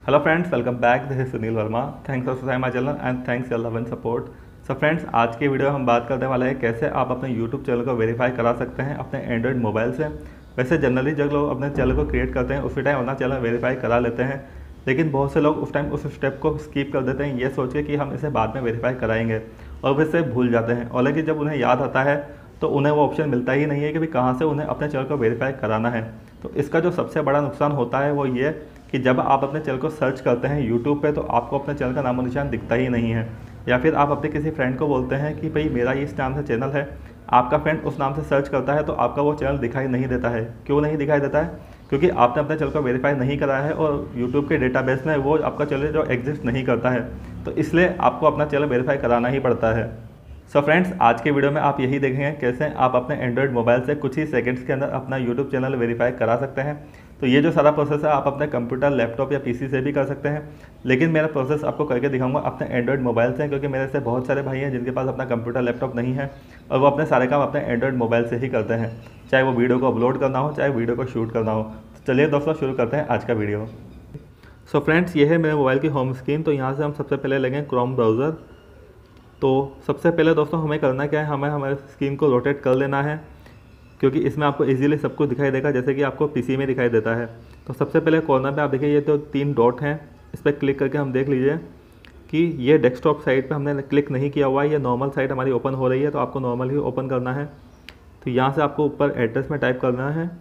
Hello friends, welcome back. This is Sunil Verma. Thanks for subscribe my channel and thanks your love and support. So friends, आज की video हम बात करने वाले हैं कैसे आप अपने यूट्यूब चैनल को वेरीफाई करा सकते हैं अपने एंड्रॉइड मोबाइल से। वैसे जनरली जब लोग अपने चैनल को क्रिएट करते हैं उसी टाइम अपना चैनल वेरीफाई करा लेते हैं, लेकिन बहुत से लोग उस टाइम उस स्टेप को स्किप कर देते हैं, ये सोच के कि हम इसे बाद में वेरीफाई कराएंगे, और फिर से भूल जाते हैं। और लेकिन जब उन्हें याद आता है तो उन्हें वो ऑप्शन मिलता ही नहीं है कि भाई कहाँ से उन्हें अपने चैनल को वेरीफाई कराना है। तो इसका जो सबसे बड़ा नुकसान होता है वो ये कि जब आप अपने चैनल को सर्च करते हैं यूट्यूब पे तो आपको अपने चैनल का नामो निशान दिखता ही नहीं है, या फिर आप अपने किसी फ्रेंड को बोलते हैं कि भाई मेरा ये इस नाम से चैनल है, आपका फ्रेंड उस नाम से सर्च करता है तो आपका वो चैनल दिखाई नहीं देता है। क्यों नहीं दिखाई देता है? क्योंकि आपने अपने चैनल को वेरीफाई नहीं कराया है और यूट्यूब के डेटाबेस में वो आपका चैनल जो एग्जिस्ट नहीं करता है, तो इसलिए आपको अपना चैनल वेरीफाई कराना ही पड़ता है। सो फ्रेंड्स, आज के वीडियो में आप यही देखेंगे कैसे आप अपने एंड्रॉइड मोबाइल से कुछ ही सेकंड्स के अंदर अपना यूट्यूब चैनल वेरीफाई करा सकते हैं। तो ये जो सारा प्रोसेस है आप अपने कंप्यूटर, लैपटॉप या पीसी से भी कर सकते हैं, लेकिन मेरा प्रोसेस आपको करके दिखाऊंगा अपने एंड्रॉइड मोबाइल से, क्योंकि मेरे से बहुत सारे भाई हैं जिनके पास अपना कंप्यूटर, लैपटॉप नहीं है और वो अपने सारे काम अपने एंड्रॉइड मोबाइल से ही करते हैं, चाहे वो वीडियो को अपलोड करना हो, चाहे वीडियो को शूट करना हो। तो चलिए दोस्तों, शुरू करते हैं आज का वीडियो। सो फ्रेंड्स, ये है मेरे मोबाइल की होम स्क्रीन। तो यहाँ से हम सबसे पहले लेंगे क्रोम ब्राउज़र। तो सबसे पहले दोस्तों हमें करना क्या है, हमें हमारे स्क्रीन को रोटेट कर लेना है, क्योंकि इसमें आपको इजीली सब कुछ दिखाई देगा जैसे कि आपको पीसी में दिखाई देता है। तो सबसे पहले कॉर्नर पे आप देखिए ये तो 3 डॉट हैं, इस पर क्लिक करके हम देख लीजिए कि ये डेस्कटॉप साइट पे हमने क्लिक नहीं किया हुआ है, ये नॉर्मल साइट हमारी ओपन हो रही है, तो आपको नॉर्मल ही ओपन करना है। तो यहाँ से आपको ऊपर एड्रेस में टाइप करना है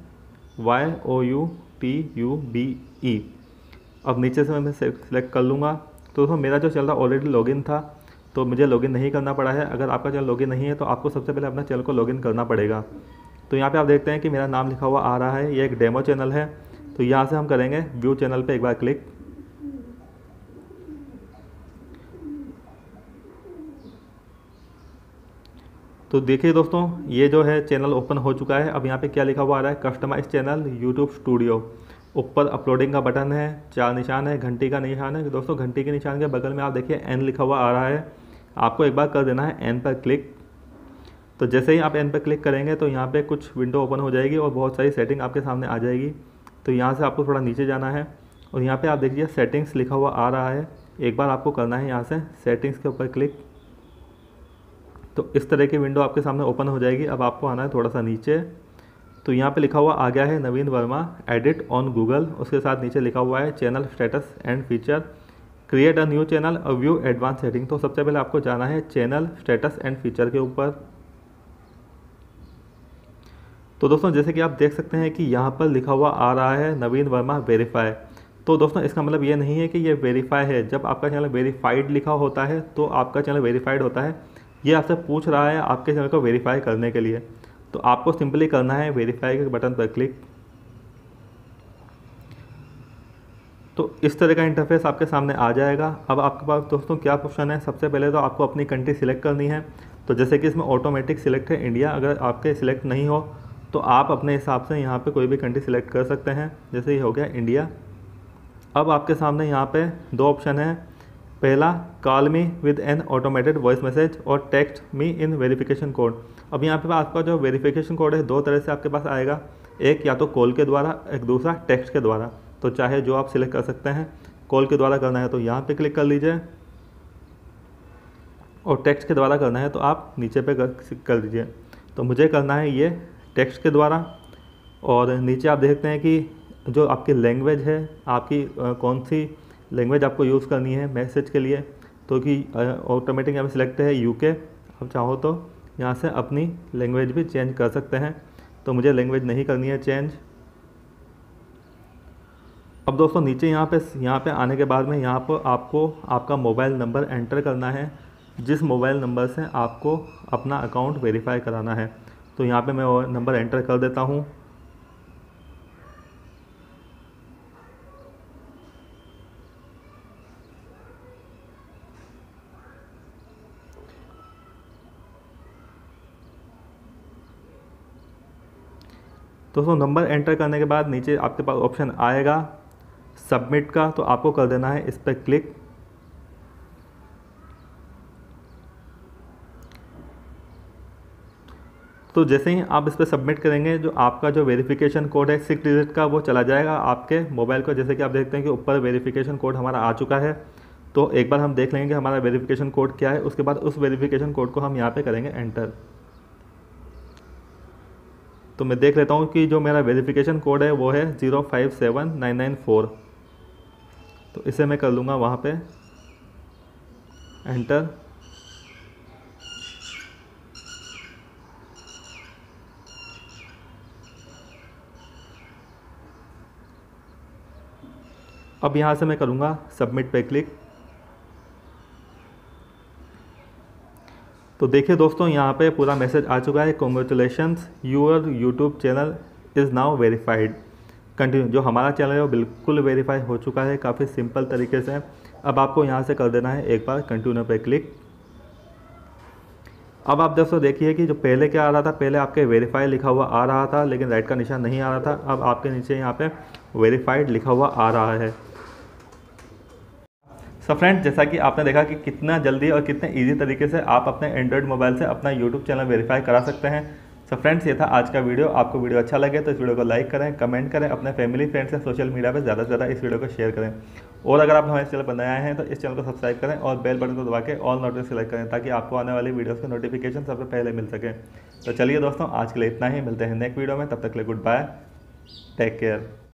YOUTUBE। अब नीचे से मैं सेलेक्ट कर लूँगा। तो दोस्तों मेरा जो चल रहा ऑलरेडी लॉगिन था, तो मुझे लॉगिन नहीं करना पड़ा है। अगर आपका चैनल लॉगिन नहीं है तो आपको सबसे पहले अपना चैनल को लॉगिन करना पड़ेगा। तो यहाँ पे आप देखते हैं कि मेरा नाम लिखा हुआ आ रहा है, ये एक डेमो चैनल है। तो यहाँ से हम करेंगे व्यू चैनल पे एक बार क्लिक। तो देखिए दोस्तों, ये जो है चैनल ओपन हो चुका है। अब यहाँ पे क्या लिखा हुआ आ रहा है, कस्टमाइज चैनल यूट्यूब स्टूडियो। ऊपर अपलोडिंग का बटन है, 4 निशान है, घंटी का निशान है। दोस्तों घंटी के निशान के बगल में आप देखिए एन लिखा हुआ आ रहा है, आपको एक बार कर देना है एन पर क्लिक। तो जैसे ही आप एन पर क्लिक करेंगे तो यहाँ पे कुछ विंडो ओपन हो जाएगी और बहुत सारी सेटिंग आपके सामने आ जाएगी। तो यहाँ से आपको थोड़ा नीचे जाना है और यहाँ पे आप देखिए सेटिंग्स लिखा हुआ आ रहा है, एक बार आपको करना है यहाँ से सेटिंग्स के ऊपर क्लिक। तो इस तरह की विंडो आपके सामने ओपन हो जाएगी। अब आपको आना है थोड़ा सा नीचे, तो यहाँ पे लिखा हुआ आ गया है Naveen Verma edit on Google. उसके साथ नीचे लिखा हुआ है channel status and feature, create a new channel और व्यू एडवांस सेटिंग। तो सबसे पहले आपको जाना है चैनल स्टेटस एंड फीचर के ऊपर। तो दोस्तों जैसे कि आप देख सकते हैं कि यहाँ पर लिखा हुआ आ रहा है नवीन वर्मा वेरीफाई। तो दोस्तों इसका मतलब ये नहीं है कि ये वेरीफाई है। जब आपका चैनल वेरीफाइड लिखा होता है तो आपका चैनल वेरीफाइड होता है। ये आपसे पूछ रहा है आपके चैनल को वेरीफाई करने के लिए, तो आपको सिंपली करना है वेरीफाई के बटन पर क्लिक। तो इस तरह का इंटरफेस आपके सामने आ जाएगा। अब आपके पास दोस्तों क्या ऑप्शन है, सबसे पहले तो आपको अपनी कंट्री सिलेक्ट करनी है। तो जैसे कि इसमें ऑटोमेटिक सिलेक्ट है इंडिया, अगर आपके सिलेक्ट नहीं हो तो आप अपने हिसाब से यहाँ पे कोई भी कंट्री सिलेक्ट कर सकते हैं। जैसे ये हो गया इंडिया। अब आपके सामने यहाँ पे 2 ऑप्शन है, पहला call me with an automated voice message और text me in verification code. अब यहाँ पे आपका जो वेरिफिकेशन कोड है 2 तरह से आपके पास आएगा, एक या तो कॉल के द्वारा, एक दूसरा टेक्स्ट के द्वारा। तो चाहे जो आप सिलेक्ट कर सकते हैं। कॉल के द्वारा करना है तो यहाँ पे क्लिक कर लीजिए, और टेक्स्ट के द्वारा करना है तो आप नीचे पे कर दीजिए। तो मुझे करना है ये टेक्स्ट के द्वारा। और नीचे आप देखते हैं कि जो आपकी लैंग्वेज है, आपकी कौन सी लैंग्वेज आपको यूज़ करनी है मैसेज के लिए, तो कि ऑटोमेटिक यहाँ पे सिलेक्ट है यूके। आप चाहो तो यहाँ से अपनी लैंग्वेज भी चेंज कर सकते हैं, तो मुझे लैंग्वेज नहीं करनी है चेंज। अब दोस्तों नीचे यहाँ पे आने के बाद में यहाँ पर आपको आपका मोबाइल नंबर एंटर करना है, जिस मोबाइल नंबर से आपको अपना अकाउंट वेरीफाई कराना है। तो यहाँ पे मैं वो नंबर एंटर कर देता हूँ। दोस्तों नंबर एंटर करने के बाद नीचे आपके पास ऑप्शन आएगा सबमिट का, तो आपको कर देना है इस पर क्लिक। तो जैसे ही आप इस पर सबमिट करेंगे, जो आपका जो वेरिफिकेशन कोड है 6 डिजिट का, वो चला जाएगा आपके मोबाइल को। जैसे कि आप देखते हैं कि ऊपर वेरिफिकेशन कोड हमारा आ चुका है। तो एक बार हम देख लेंगे कि हमारा वेरिफिकेशन कोड क्या है। उसके बाद उस वेरिफिकेशन कोड को हम यहाँ पे करेंगे एंटर। तो मैं देख लेता हूँ कि जो मेरा वेरिफिकेशन कोड है वो है 057994। तो इसे मैं कर लूँगा वहाँ पे एंटर। अब यहाँ से मैं करूँगा सबमिट पे क्लिक। तो देखिए दोस्तों, यहाँ पे पूरा मैसेज आ चुका है, congratulations your YouTube channel is now verified continue. जो हमारा चैनल है वो बिल्कुल वेरीफाई हो चुका है, काफ़ी सिंपल तरीके से। अब आपको यहाँ से कर देना है एक बार कंटिन्यू पे क्लिक। अब आप दोस्तों देखिए कि जो पहले क्या आ रहा था, पहले आपके वेरीफाई लिखा हुआ आ रहा था लेकिन राइट का निशान नहीं आ रहा था। अब आपके नीचे यहाँ पे वेरीफाइड लिखा हुआ आ रहा है। सो फ्रेंड्स, जैसा कि आपने देखा कि कितना जल्दी और कितने इजी तरीके से आप अपने एंड्रॉयड मोबाइल से अपना यूट्यूब चैनल वेरीफाई करा सकते हैं। सो फ्रेंड्स, ये था आज का वीडियो। आपको वीडियो अच्छा लगे तो इस वीडियो को लाइक करें, कमेंट करें, अपने फैमिली फ्रेंड्स या सोशल मीडिया पर ज़्यादा से ज़्यादा इस वीडियो को शेयर करें। और अगर आप हमारे चैनल पर नए आए हैं तो इस चैनल को सब्सक्राइब करें और बेल बटन को दबा के ऑल नोटिफिकेशन सेलेक्ट करें, ताकि आपको आने वाली वीडियोज़ के नोटिफिकेशन सबसे पहले मिल सके। तो चलिए दोस्तों, आज के लिए इतना ही। मिलते हैं नेक्स्ट वीडियो में, तब तक के लिए गुड बाय, टेक केयर।